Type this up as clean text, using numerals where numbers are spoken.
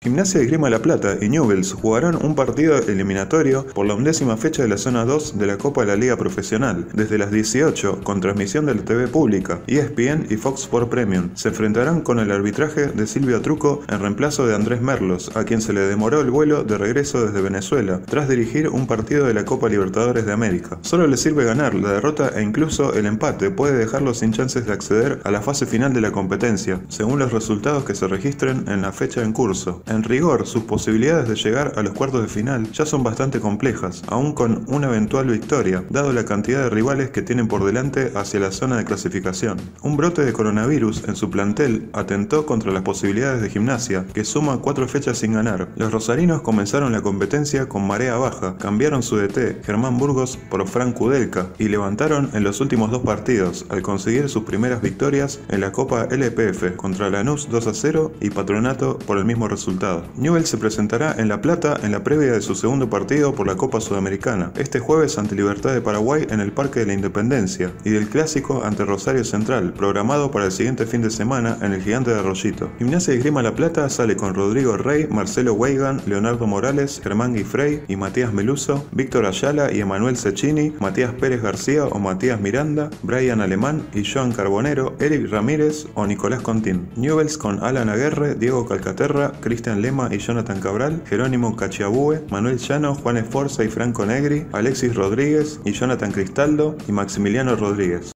Gimnasia de Grima La Plata y Newell's jugarán un partido eliminatorio por la 11ª fecha de la zona 2 de la Copa de la Liga Profesional, desde las 18, con transmisión de la TV pública, ESPN y Fox Sports Premium. Se enfrentarán con el arbitraje de Silvio Truco en reemplazo de Andrés Merlos, a quien se le demoró el vuelo de regreso desde Venezuela, tras dirigir un partido de la Copa Libertadores de América. Solo le sirve ganar, la derrota e incluso el empate puede dejarlo sin chances de acceder a la fase final de la competencia, según los resultados que se registren en la fecha en curso. En rigor, sus posibilidades de llegar a los cuartos de final ya son bastante complejas, aún con una eventual victoria, dado la cantidad de rivales que tienen por delante hacia la zona de clasificación. Un brote de coronavirus en su plantel atentó contra las posibilidades de Gimnasia, que suma 4 fechas sin ganar. Los rosarinos comenzaron la competencia con marea baja, cambiaron su DT, Germán Burgos, por Frank Kudelka, y levantaron en los últimos 2 partidos, al conseguir sus primeras victorias en la Copa LPF contra Lanús 2-0 y Patronato por el mismo resultado. Newell's se presentará en La Plata en la previa de su segundo partido por la Copa Sudamericana, este jueves ante Libertad de Paraguay en el Parque de la Independencia, y del clásico ante Rosario Central, programado para el siguiente fin de semana en el Gigante de Arroyito. Gimnasia de Grima La Plata sale con Rodrigo Rey, Marcelo Weigan, Leonardo Morales, Germán Guifrey y Matías Meluso, Víctor Ayala y Emanuel Cecchini, Matías Pérez García o Matías Miranda, Brian Alemán y Joan Carbonero, Eric Ramírez o Nicolás Contín. Newell's con Alan Aguerre, Diego Calcaterra, Cristian Lema y Jonathan Cabral, Jerónimo Cachiabue, Manuel Llano, Juan Esforza y Franco Negri, Alexis Rodríguez y Jonathan Cristaldo y Maximiliano Rodríguez.